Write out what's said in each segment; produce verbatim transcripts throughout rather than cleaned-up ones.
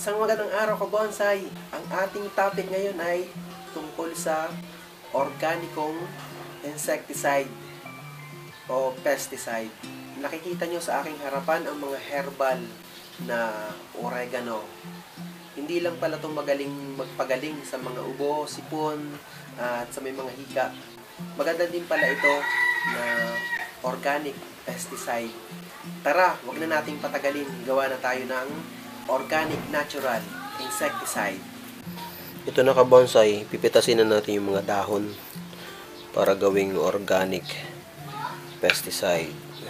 Isang magandang araw ka bonsai. Ang ating topic ngayon ay tungkol sa organikong insecticide o pesticide. Nakikita nyo sa aking harapan ang mga herbal na oregano. Hindi lang pala itong magaling magpagaling sa mga ubo, sipon, at sa may mga hika. Maganda din pala ito na organic pesticide. Tara, wag na nating patagalin. Gawa na tayo ng organic natural insecticide. Ito na ka-bonsai, pipitasin na natin yung mga dahon para gawing organic pesticide.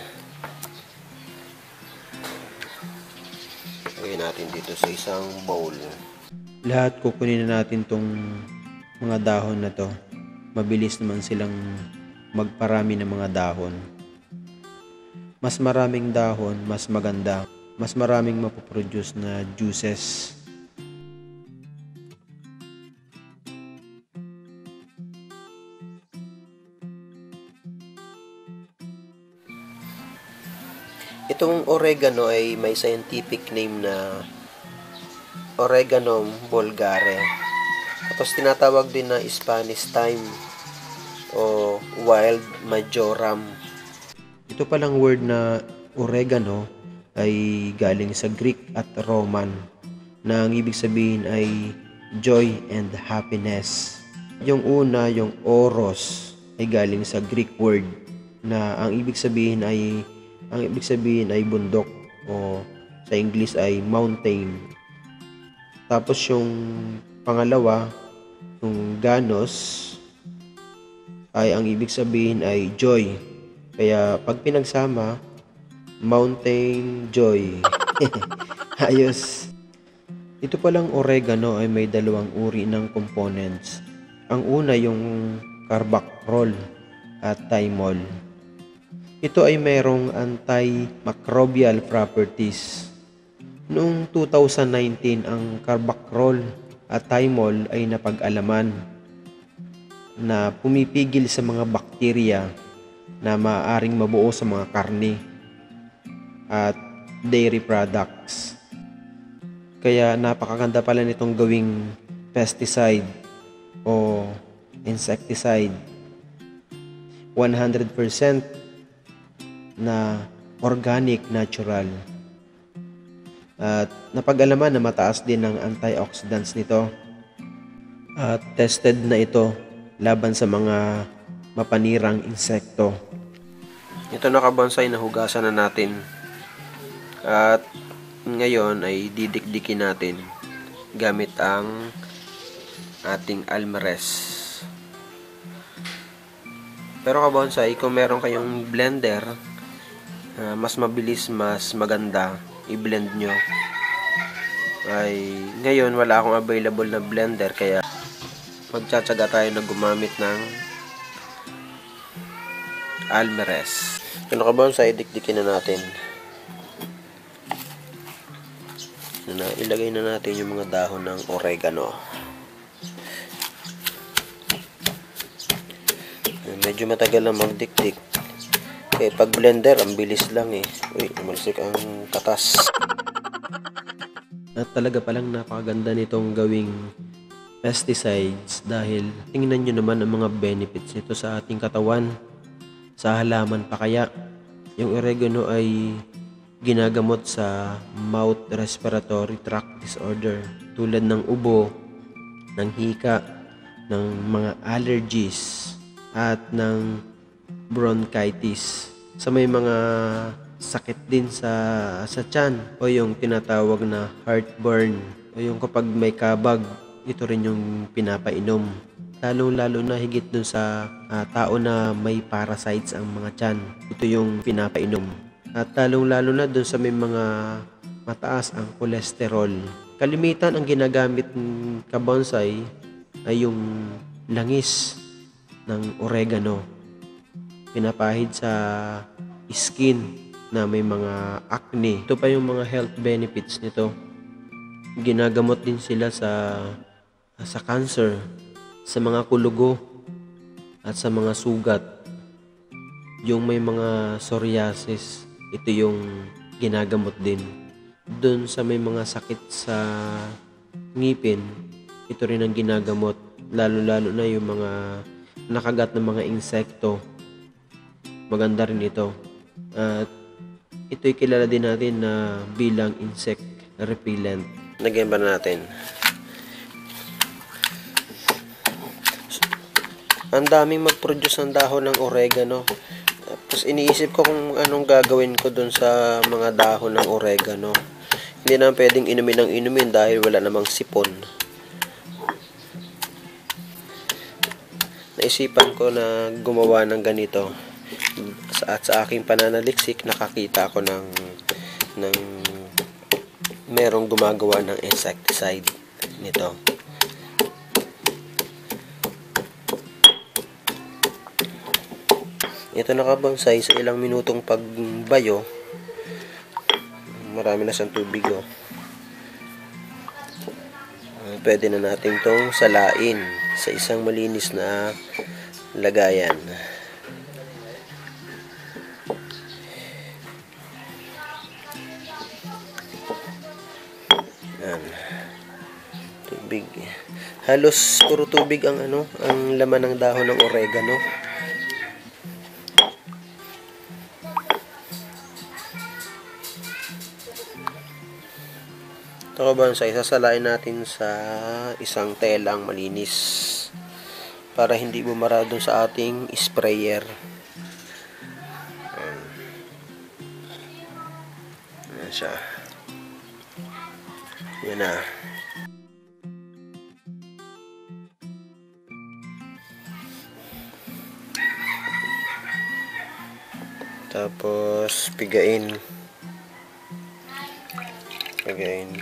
Lagay natin dito sa isang bowl. Lahat kukunin na natin tong mga dahon na to. Mabilis naman silang magparami ng mga dahon. Mas maraming dahon, mas maganda. Mas maraming mapoproduce na juices. Itong oregano ay may scientific name na Oreganum vulgare. Tapos tinatawag din na Spanish thyme o wild majoram. Ito palang word na oregano ay galing sa Greek at Roman na ang ibig sabihin ay joy and happiness. Yung una, yung oros, ay galing sa Greek word na ang ibig sabihin ay ang ibig sabihin ay bundok o sa English ay mountain. Tapos yung pangalawa, yung ganos, ay ang ibig sabihin ay joy. Kaya pag pinagsama, mountain joy. Ayos. Ito palang oregano ay may dalawang uri ng components. Ang una yung carbac-rol at thymol. Ito ay mayroong antimicrobial properties. Noong two thousand nineteen, ang carbac-rol at thymol ay napag-alaman na pumipigil sa mga bakterya na maaaring mabuo sa mga karne at dairy products. Kaya napakaganda pala nitong gawing pesticide o insecticide. one hundred percent na organic, natural. At napag-alaman na mataas din ang antioxidants nito. At tested na ito laban sa mga mapanirang insekto. Ito na ka-bonsai, nahugasan na natin. At ngayon ay didikdikin natin gamit ang ating almares. Pero ka-bonsai, kung meron kayong blender, uh, mas mabilis, mas maganda, i-blend nyo. Ay, ngayon wala akong available na blender, kaya magtsatsaga tayo na gumamit ng almares. Ito na ka-bonsai, dikdikin na natin. Na, ilagay na natin yung mga dahon ng oregano. Medyo matagal lang magdikdik. Eh, pag blender, ang bilis lang eh. Uy, umalsik ang katas. At talaga palang napakaganda nitong gawing pesticides dahil tingnan nyo naman ang mga benefits nito sa ating katawan. Sa halaman pa kaya, yung oregano ay ginagamot sa mouth respiratory tract disorder tulad ng ubo, ng hika, ng mga allergies at ng bronchitis. Sa may mga sakit din sa sa tiyan o yung tinatawag na heartburn o yung kapag may kabag, ito rin yung pinapainom. Lalong-lalo na higit dun sa uh, tao na may parasites ang mga tiyan. Ito yung pinapainom. At lalong-lalo na dun sa may mga mataas ang kolesterol. Kalimitan ang ginagamit ng ka-bonsai ay yung langis ng oregano. Pinapahid sa skin na may mga acne. Ito pa yung mga health benefits nito. Ginagamot din sila sa sa cancer, sa mga kulugo at sa mga sugat. Yung may mga psoriasis, ito yung ginagamot din. Doon sa may mga sakit sa ngipin, ito rin ang ginagamot, lalo-lalo na yung mga nakagat ng mga insekto. Maganda rin ito. At ito'y kilala din natin na bilang insect repellent. Lagyan ba natin? Ang daming mag-produce ng dahon ng oregano. Tapos iniisip ko kung anong gagawin ko dun sa mga dahon ng oregano. Hindi na pwedeng inumin ng inumin dahil wala namang sipon. Naisipan ko na gumawa ng ganito. At sa aking pananaliksik, nakakita ako ng ng merong gumagawa ng insecticide nito. Ito nakabonsai sa ilang minutong pagbayo. Marami na siyang tubig, oh. Pwede na natin tong salain sa isang malinis na lagayan. Yan. Tubig. Halos puro tubig ang ano, ang laman ng dahon ng oregano. Ito ba sa isasalain natin sa isang telang malinis para hindi bumara dun sa ating sprayer. Ayan. Ayan siya. Yan na. Tapos pigain. Pigain.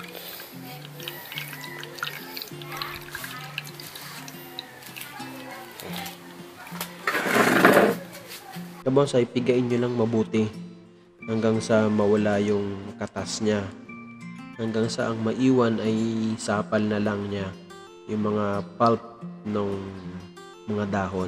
Kabonsai, pigain nyo lang mabuti hanggang sa mawala yung katas niya. Hanggang sa ang maiwan ay sapal na lang niya, yung mga pulp ng mga dahon.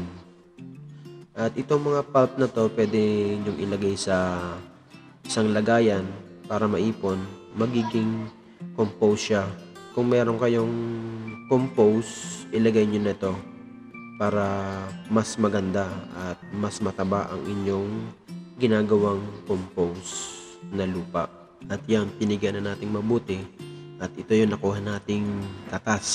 At itong mga pulp na to, pwede nyong ilagay sa isang lagayan para maipon. Magiging compost siya. Kung meron kayong compost, ilagay nyo na to para mas maganda at mas mataba ang inyong ginagawang compost na lupa. At yan, pinigan na nating mabuti. At ito yung nakuha nating katas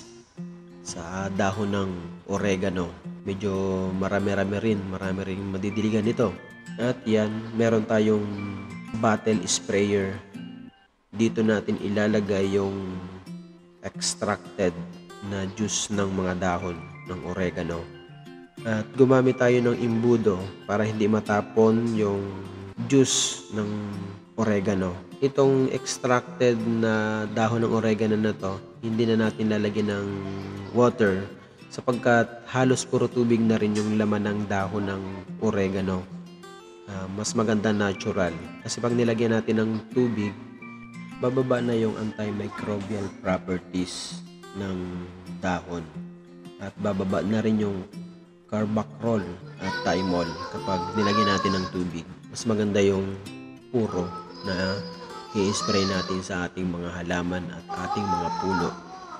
sa dahon ng oregano. Medyo marami-rami rin, marami rin madidiligan nito. At yan, meron tayong bottle sprayer. Dito natin ilalagay yung extracted na juice ng mga dahon ng oregano. At gumamit tayo ng imbudo para hindi matapon yung juice ng oregano. Itong extracted na dahon ng oregano na to, hindi na natin lalagyan ng water sapagkat halos puro tubig na rin yung laman ng dahon ng oregano. Uh, mas maganda natural. Kasi pag nilagyan natin ng tubig, bababa na yung antimicrobial properties ng dahon. At bababa na rin yung carbac-rol at thymol kapag nilagyan natin ng tubig. Mas maganda yung puro na i-spray natin sa ating mga halaman at ating mga puno.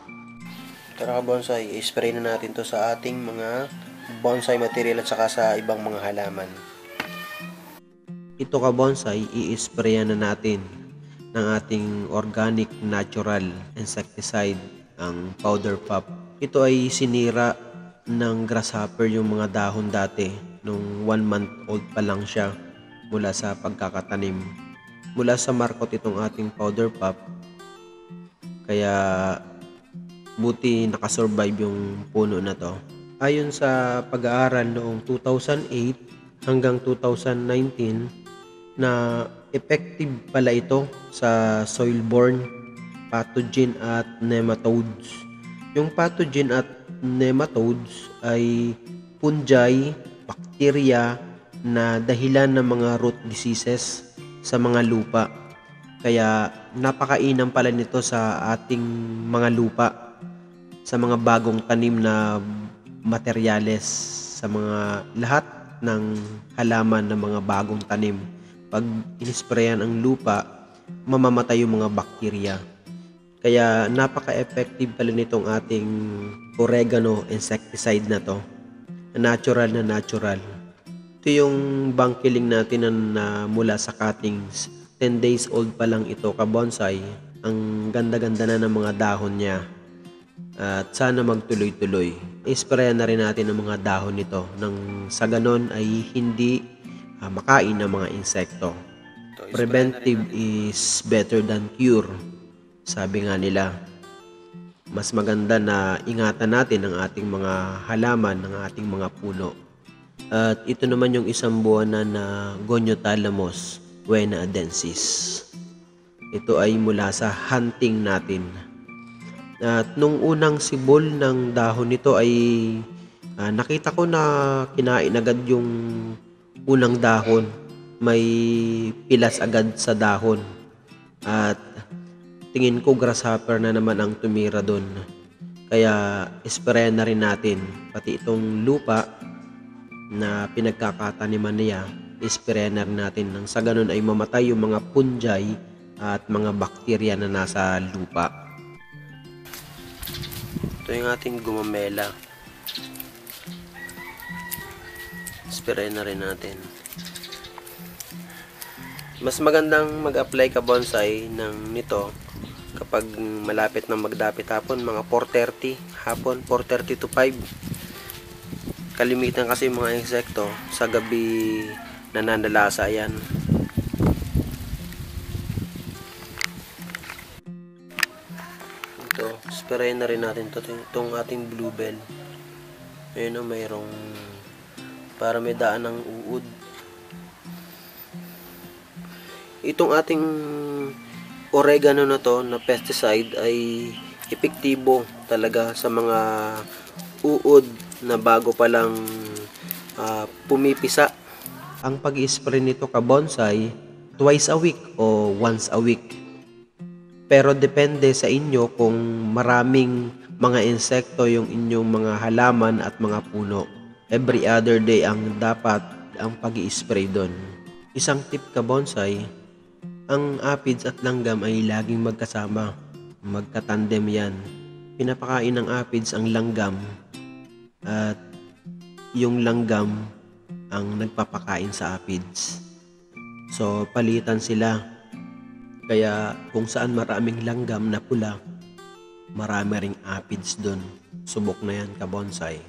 Tara bonsai, i-spray na natin to sa ating mga bonsai material at saka sa ibang mga halaman. Ito ka bonsai, i-sprayan na natin ng ating organic natural insecticide, ang powder puff. Ito ay sinira ng grasshopper yung mga dahon dati nung one month old pa lang siya mula sa pagkakatanim. Mula sa markot itong ating powder puff, kaya buti nakasurvive yung puno na to. Ayon sa pag-aaral noong two thousand eight hanggang two thousand nineteen na effective pala ito sa soil-borne pathogen at nematodes. Yung pathogen at nematodes ay fungi, bacteria na dahilan ng mga root diseases sa mga lupa. Kaya napakainam pala nito sa ating mga lupa, sa mga bagong tanim na materyales, sa mga lahat ng halaman ng mga bagong tanim. Pag inisprayan ang lupa, mamamatay yung mga bakterya. Kaya napaka-effective pala nitong ating oregano insecticide na to. Natural na natural. Ito yung bangkiling natin na, na mula sa cuttings. ten days old pa lang ito ka-bonsai. Ang ganda-ganda na ng mga dahon niya. At sana magtuloy-tuloy. I-spray na rin natin ang mga dahon nito nang sa ganon ay hindi uh, makain ng mga insekto. Preventive is better than cure. Sabi nga nila. Mas maganda na ingatan natin ang ating mga halaman, ang ating mga puno. At ito naman yung isang buwanan na Goniothalmus wenadensis. Ito ay mula sa hunting natin. At nung unang sibol ng dahon nito ay uh, nakita ko na kinain agad yung unang dahon. May pilas agad sa dahon. At tingin ko grasshopper na naman ang tumira doon. Kaya spray na rin natin. Pati itong lupa na pinagkakataniman niya, spray na rin natin. Nang sa ganun ay mamatay yung mga fungi at mga bakterya na nasa lupa. Ito yung ating gumamela. Spray na rin natin. Mas magandang mag-apply ka bonsai ng nito kapag malapit na magdapit hapon, mga four thirty hapon, four thirty to five. Kalimitan kasi mga insekto sa gabi nananalasa yan. Ito, spray na rin natin ito, itong ating bluebell. Ayun o, mayroong para may daan ng uod. Itong ating oregano na to na pesticide ay epektibo talaga sa mga uod na bago pa lang uh, pumipisa. Ang pag-i-spray nito ka-bonsai twice a week o once a week. Pero depende sa inyo kung maraming mga insekto yung inyong mga halaman at mga puno. Every other day ang dapat ang pag-i-spray doon. Isang tip ka-bonsai, ang aphids at langgam ay laging magkasama. Magkatandem yan. Pinapakain ng aphids ang langgam at yung langgam ang nagpapakain sa aphids. So, palitan sila. Kaya kung saan maraming langgam na pula, marami ring aphids doon. Subok na yan ka-bonsai.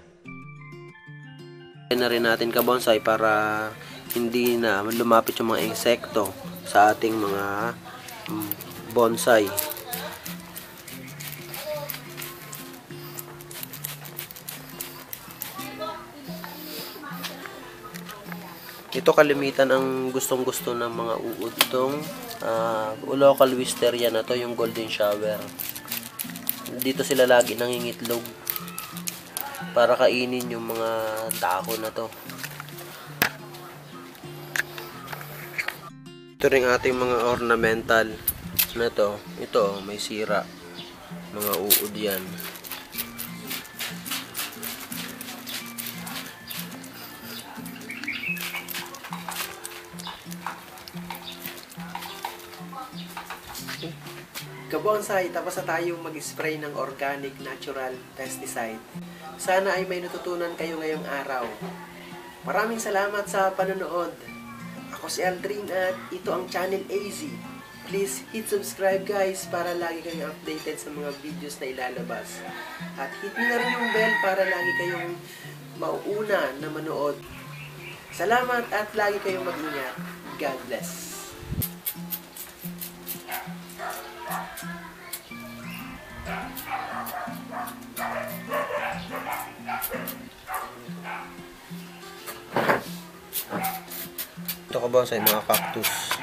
Na rin natin ka-bonsai para hindi na lumapit yung mga insekto sa ating mga um, bonsai. Ito kalimitan ang gustong-gusto ng mga uod. Itong uh, local wisteria na to, yung golden shower. Dito sila lagi nangingitlog para kainin yung mga dahon na to. Ito rin ating mga ornamental na to. Ito, may sira. Mga uod yan. Kabonsai, tapos na tayong mag-spray ng organic natural pesticide. Sana ay may natutunan kayo ngayong araw. Maraming salamat sa panonood. Ako si Aldrin at ito ang Channel A Z. Please hit subscribe guys para lagi kayong updated sa mga videos na ilalabas. At hit nyo na rin yung bell para lagi kayong mauuna na manood. Salamat at lagi kayong mag-ingat. God bless. Ito ka ba sa mga cactus?